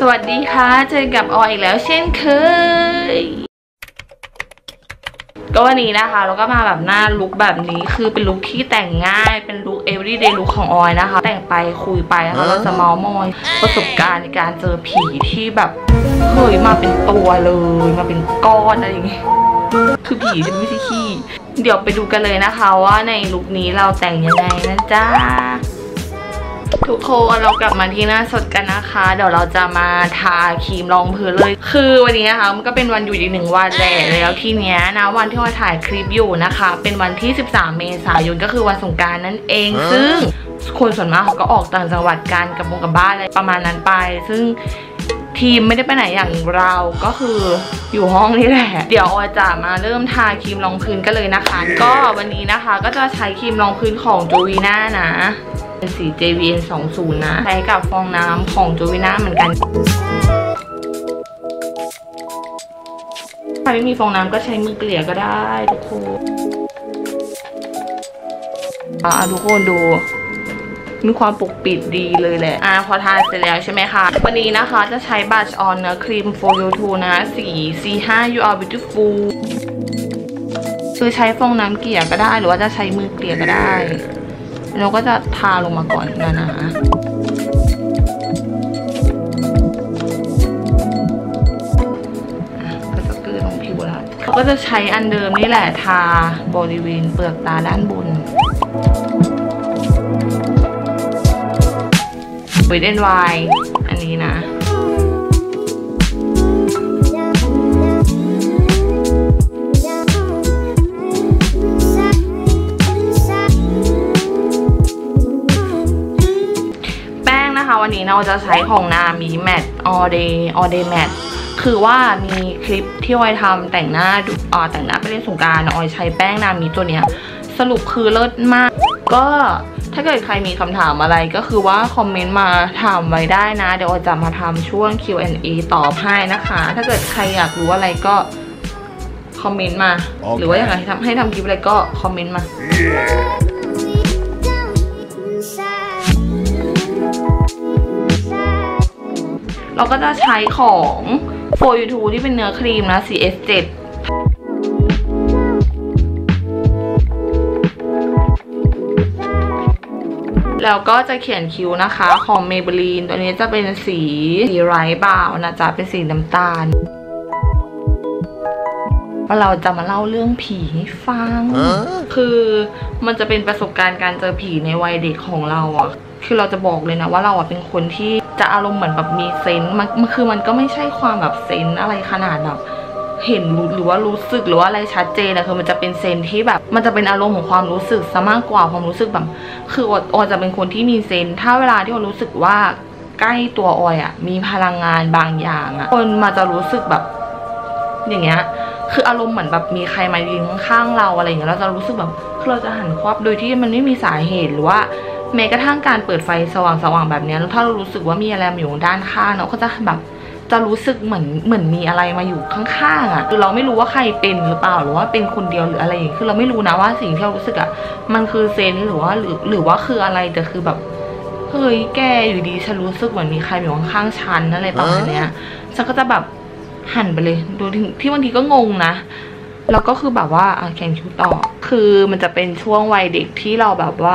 สวัสดีค่ะเจอกับออยอีกแล้วเช่นเคยก็วันนี้นะคะเราก็มาแบบหน้าลุคแบบนี้คือเป็นลุคที่แต่งง่ายเป็นลุค everyday look ของออยนะคะแต่งไปคุยไปนะคะเราจะเมาส์มอยประสบการณ์ในการเจอผีที่แบบเฮ้ยมาเป็นตัวเลยมาเป็นก้อนอะไรอย่างเงี้ยคือผีจะไม่ใช่ขี้เดี๋ยวไปดูกันเลยนะคะว่าในลุคนี้เราแต่งยังไงนะจ๊ะทุกคนเรากลับมาที่หน้าสดกันนะคะเดี๋ยวเราจะมาทาครีมรองพื้นเลยคือวันนี้นะคะมันก็เป็นวันหยุดอีก1 วันแหละแล้วทีเนี้ยนะวันที่เราถ่ายคลิปอยู่นะคะเป็นวันที่13 เมษายนก็คือวันสงกรานต์นั่นเองซึ่งคนส่วนมากเขาก็ออกต่างจังหวัดกันกับบ้านอะไรประมาณนั้นไปซึ่งทีมไม่ได้ไปไหนอย่างเราก็คืออยู่ห้องนี่แหละเดี๋ยวออยจะมาเริ่มทาครีมรองพื้นกันเลยนะคะก็วันนี้นะคะก็จะใช้ครีมรองพื้นของจูวีน่านะเป็นสี JVN 20นะใช้กับฟองน้ำของจูวีน่าเหมือนกันถ้าไม่มีฟองน้ำก็ใช้มือเกลี่ยก็ได้ทุกคนทุกคนดูมีความปกปิดดีเลยแหละพอทาเสร็จแล้วใช่ไหมคะวันนี้นะคะจะใช้บัชออนเนื้อครีม For You 2นะสี C5 You Are Beautiful คือใช้ฟองน้ำเกลี่ยก็ได้หรือว่าจะใช้มือเกลี่ยก็ได้เราก็จะทาลงมาก่อนนะก็จะเกลือลงผิวแล้วเขาก็จะใช้อันเดิมนี่แหละทาบริเวณเปลือกตาด้านบนวิดเดนไวน์อันนี้นะวันนี้เราจะใช้ของนามีแมทออเดย์แมทคือว่ามีคลิปที่ออยทำแต่งหน้าไปเล่นสงกรานต์ออยใช้แป้งนามีตัวเนี้ยสรุปคือเลิศมากก็ถ้าเกิดใครมีคำถามอะไรก็คือว่าคอมเมนต์มาถามไว้ได้นะเดี๋ยวออยจะมาทำช่วง Q&A ตอบให้นะคะถ้าเกิดใครอยากรู้อะไรก็คอมเมนต์มา หรือว่าอยากให้ทำคลิปอะไรก็คอมเมนต์มาเราก็จะใช้ของ For You 2ที่เป็นเนื้อครีมนะ CS7 แล้วก็จะเขียนคิ้วนะคะของ Maybelline ตัวนี้จะเป็นสีไร้บาวนะจ๊ะเป็นสีน้ำตาลเราจะมาเล่าเรื่องผีให้ฟังคือมันจะเป็นประสบการณ์การเจอผีในวัยเด็กของเราอ่ะคือเราจะบอกเลยนะว่าเราเป็นคนที่จะอารมณ์เหมือนแบบมีเซนส์มันคือมันก็ไม่ใช่ความแบบเซนส์อะไรขนาดแบบเห็นหรือว่ารู้สึกหรือว่าอะไรชัดเจนนะคือมันจะเป็นเซนส์ที่แบบมันจะเป็นอารมณ์ของความรู้สึกซะมากกว่าความรู้สึกแบบคือออยจะเป็นคนที่มีเซนส์ถ้าเวลาที่ออยรู้สึกว่าใกล้ตัวออยมีพลังงานบางอย่างคนมาจะรู้สึกแบบอย่างเงี้ยคืออารมณ์เหมือนแบบมีใครมายืนข้างเราอะไรอย่างเงี้ยเราจะรู้สึกแบบคือเราจะหันควับโดยที่มันไม่มีสาเหตุหรือว่าแม้กระทั่งการเปิดไฟสว่างๆแบบนี้แล้วถ้าเรารู้สึกว่ามีอะไรอยู่ด้านข้างเราก็จะแบบจะรู้สึกเหมือนมีอะไรมาอยู่ข้างๆคือเราไม่รู้ว่าใครเป็นหรือเปล่าหรือว่าเป็นคนเดียวหรืออะไรอย่างนี้คือเราไม่รู้นะว่าสิ่งที่เรารู้สึกมันคือเซนหรือว่าคืออะไรแต่คือแบบเฮ้ยแกอยู่ดีฉันรู้สึกเหมือนมีใครอยู่ข้างๆฉันอะไรประมาณเนี้ยฉันก็จะแบบหันไปเลยดูที่บางทีก็งงนะแล้วก็คือแบบว่าแข่งคิวต่อคือมันจะเป็นช่วงวัยเด็กที่เราแบบว่า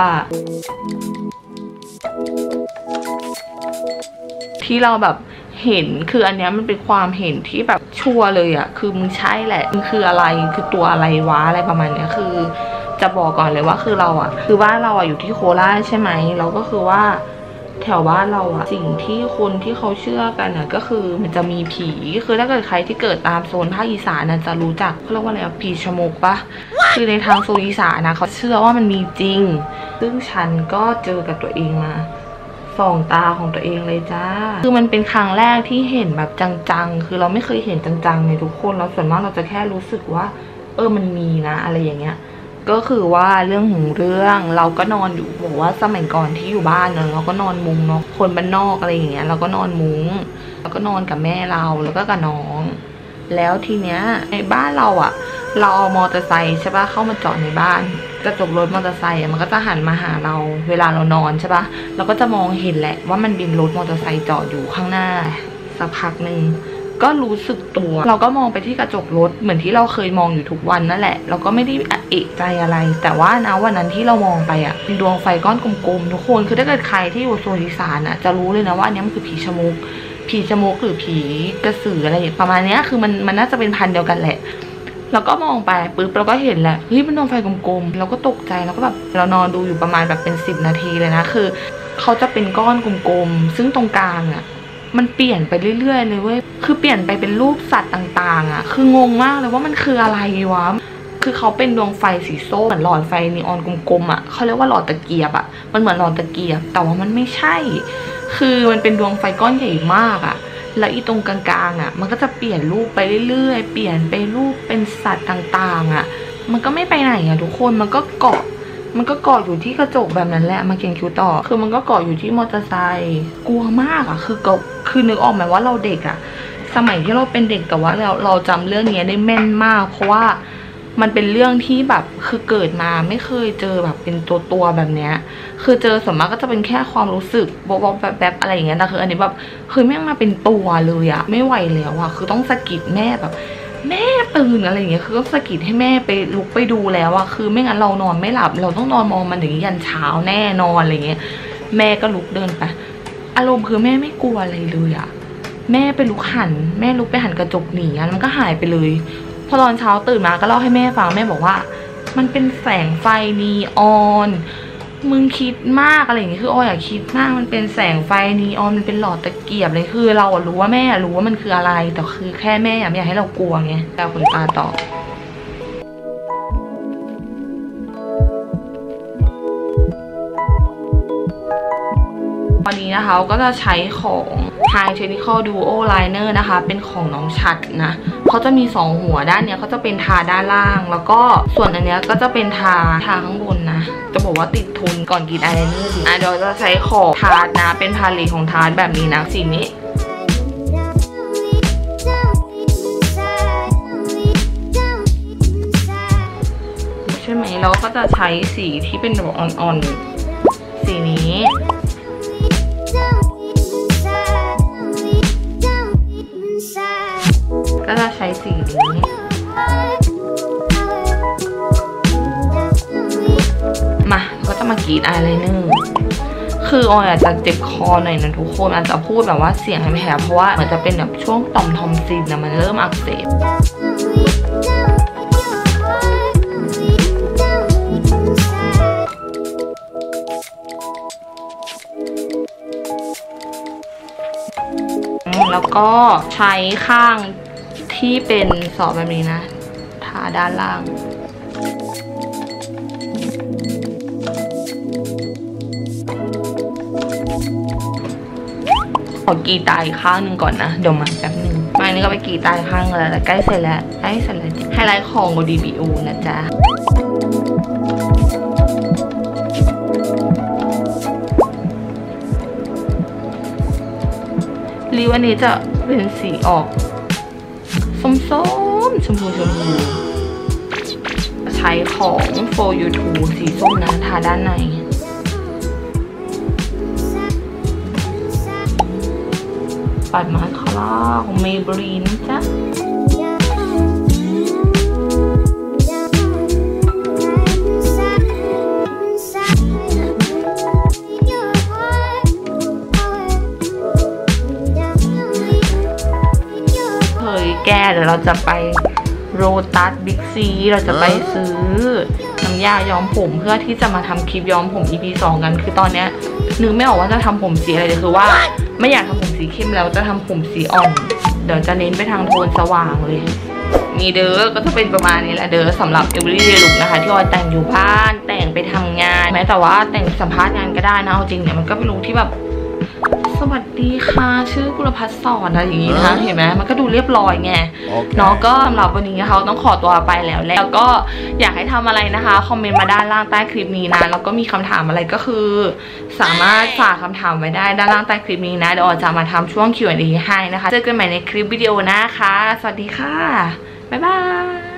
ที่เราแบบเห็นคืออันเนี้ยมันเป็นความเห็นที่แบบชัวร์เลยคือมึงใช่แหละมึงคืออะไรคือตัวอะไรวะอะไรประมาณเนี้ยคือจะบอกก่อนเลยว่าคือเราคือบ้านเราอยู่ที่โคราชใช่ไหมเราก็คือว่าแถวบ้านเราสิ่งที่คนที่เขาเชื่อกันก็คือมันจะมีผีคือถ้าเกิดใครที่เกิดตามโซนภาคอีสานจะรู้จักเขาเรียกว่าอะไรผีชมกปะคือในทางโซนอีสานเขาเชื่อว่ามันมีจริงซึ่งฉันก็เจอกับตัวเองมาส่องตาของตัวเองเลยจ้าคือมันเป็นครั้งแรกที่เห็นแบบจังๆคือเราไม่เคยเห็นจังๆในทุกคนเราส่วนมากเราจะแค่รู้สึกว่ามันมีนะอะไรอย่างเงี้ยก็คือว่าเรื่องของเรื่องเราก็นอนอยู่บอกว่าสมัยก่อนที่อยู่บ้านเราก็นอนมุ้งเนาะคนบ้านนอกอะไรอย่างเงี้ยเราก็นอนมุ้งแล้วก็นอนกับแม่เราแล้วก็กับน้องแล้วทีเนี้ยในบ้านเราเราเอามอเตอร์ไซค์ใช่ปะเข้ามาจอดในบ้านกระจกรถมอเตอร์ไซค์มันก็จะหันมาหาเราเวลาเรานอนใช่ปะเราก็จะมองเห็นแหละว่ามันมีรถมอเตอร์ไซค์จอดอยู่ข้างหน้าสักพักหนึ่งก็รู้สึกตัวเราก็มองไปที่กระจกรถเหมือนที่เราเคยมองอยู่ทุกวันนั่นแหละเราก็ไม่ได้เอะใจอะไรแต่ว่านะวันนั้นที่เรามองไปอ่ะเป็นดวงไฟก้อนกลมๆทุกคนคือถ้าเกิดใครที่อยู่โซนอีสานอ่ะจะรู้เลยนะว่าอันนี้มันคือผีชะมกหรือผีกระสืออะไรประมาณนี้คือมันน่าจะเป็นพันธุ์เดียวกันแหละเราก็มองไปปุ๊บเราก็เห็นแหละเฮ้ยเป็นดวงไฟกลมๆเราก็ตกใจแล้วก็แบบเรานอนดูอยู่ประมาณแบบเป็น10 นาทีเลยนะคือเขาจะเป็นก้อนกลมๆซึ่งตรงกลางอ่ะมันเปลี่ยนไปเรื่อยๆเลยเว้ยคือเปลี่ยนไปเป็นรูปสัตว์ต่างๆอ่ะคืองงมากเลยว่ามันคืออะไรวะคือเขาเป็นดวงไฟสีส้มเหมือนหลอดไฟนีออนกลมๆอ่ะเขาเรียกว่าหลอดตะเกียบอ่ะมันเหมือนหลอดตะเกียบแต่ว่ามันไม่ใช่คือมันเป็นดวงไฟก้อนใหญ่มากอ่ะแล้วอีตรงกลางๆอ่ะมันก็จะเปลี่ยนรูปไปเรื่อยๆเปลี่ยนไปรูปเป็นสัตว์ต่างๆอ่ะมันก็ไม่ไปไหนอ่ะทุกคนมันก็เกาะอยู่ที่กระจกแบบนั้นแหละมาเขียนคิวต่อคือมันก็เกาะอยู่ที่มอเตอร์ไซค์กลัวมากอ่ะคือนึกออกไหมว่าเราเด็กอ่ะสมัยที่เราเป็นเด็กแต่ว่าเราจำเรื่องนี้ได้แม่นมากเพราะว่ามันเป็นเรื่องที่แบบคือเกิดมาไม่เคยเจอแบบเป็นตัวแบบเนี้ยคือเจอส่วนมากก็จะเป็นแค่ความรู้สึกแบบอะไรอย่างเงี้ยแต่คืออันนี้แบบคือแม่งมาเป็นตัวเลยอะไม่ไหวแล้วอะคือต้องสะกิดแม่แบบแม่ตื่นอะไรอย่างเงี้ยคือต้องสะกิดให้แม่ไปลุกไปดูแล้วอะคือไม่งั้นเรานอนไม่หลับเราต้องนอนมองมันถึงยันเช้าแน่นอนอะไรเงี้ยแม่ก็ลุกเดินไปอารมณ์คือแม่ไม่กลัวอะไรเลยอะแม่ไปลุกไปหันกระจกหนีมันก็หายไปเลยพอตอนเช้าตื่นมาก็เล่าให้แม่ฟังแม่บอกว่ามันเป็นแสงไฟนีออนมึงคิดมากอะไรอย่างงี้คืออยากคิดมากมันเป็นแสงไฟนีออนมันเป็นหลอดตะเกียบเลยคือเรารู้ว่าแม่รู้ว่ามันคืออะไรแต่คือแค่แม่ไม่อยากให้เรากลัวไงแต่คุณตาต่อวันนี้นะคะก็จะใช้ของ High Technical Duo Liner นะคะเป็นของน้องชัดนะเขาจะมี2หัวด้านเนี้ยเขาจะเป็นทาด้านล่างแล้วก็ส่วนอันเนี้ยก็จะเป็นทาข้างบนนะจะบอกว่าติดทุนก่อนกินอายไลเนอร์ดีเดี๋ยวจะใช้ของทาร์ตนะเป็นพาเลตของทาร์ตแบบนี้นะสีนี้ใช่ไหมแล้วก็จะใช้สีที่เป็นแบบอ่อนๆสีนี้ก็จะใช้สีนี้มาก็จะมากรีดอายไลเนอร์คืออาจจะเจ็บคอหน่อยนะทุกคนอาจจะพูดแบบว่าเสียงแหบๆเพราะว่ามันจะเป็นแบบช่วงต่อมทอมซินนะมันเริ่มอักเสบแล้วก็ใช้ข้างที่เป็นสอบแบบนี้นะทาด้านล่างขอกีตาอีกข้างหนึ่งก่อนนะเดี๋ยวมาแป๊บนึงมานี่ก็ไปกีตาอีกข้างแล้วใกล้เสร็จแล้วไฮไลท์ของ DBO นะจ๊ะริ้วอันนี้จะเป็นสีออกส้มๆชมพูใช้ของ For You To สีส้มนะทาด้านในปัดมาคาร่าของ Maybelline จ้ะแก้เดี๋ยวเราจะไปโรตัสบิ๊กซีเราจะไปซื้อน้ำยาย้อมผมเพื่อที่จะมาทำคลิปย้อมผม EP 2กันคือตอนเนี้ยนึกไม่ออกว่าจะทำผมสีอะไรเลยคือว่าไม่อยากทำผมสีเข้มแล้วจะทำผมสีอ่อนเดี๋ยวจะเน้นไปทางโทนสว่างเลยมีเด้อก็จะเป็นประมาณนี้แหละเด้อสำหรับ Everyday Look นะคะที่แต่งอยู่บ้านแต่งไปทำงานแม้แต่ว่าแต่งสัมภาษณ์งานก็ได้นะเอาจริงเนี่ยมันก็เป็นลุคที่แบบสวัสดีค่ะชื่อกุลพัฒน์สอนอะไรอย่างงี้นะคะเห็นไหมมันก็ดูเรียบร้อยไงเนาะก็สำหรับวันนี้เขาต้องขอตัวไปแล้วก็อยากให้ทำอะไรนะคะคอมเมนต์มาด้านล่างใต้คลิปนี้นะแล้วก็มีคำถามอะไรก็คือสามารถฝากคำถามไว้ได้ด้านล่างใต้คลิปนี้นะเดี๋ยวจะมาทำช่วง Q&A ให้นะคะเจอกันใหม่ในคลิปวิดีโอนะคะสวัสดีค่ะบ๊ายบาย